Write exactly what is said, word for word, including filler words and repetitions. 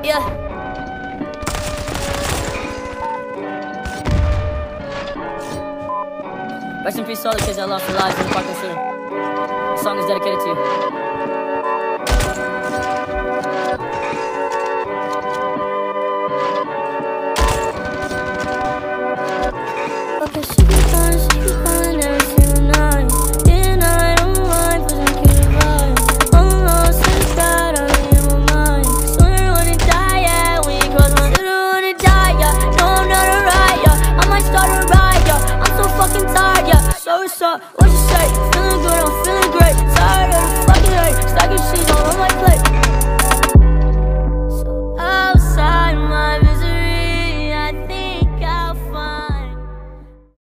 Yeah. Rest in peace to all the kids that lost their lives in the Parkland shooting. This song is dedicated to you. Okay, she be calling, she be calling every single night. And I don't mind, cause I'm cute to vibe. I'm lost inside, I'm in my mind. Swear I wanna die, yeah, when you cross my line. I wanna die, yeah, no I'm not alright, yeah. I might start a riot, yeah, I'm so fucking tired, yeah. So what's up, what you say? Feeling good, I'm feeling great. Tired of the fucking hate, stacking sheets all on my plate.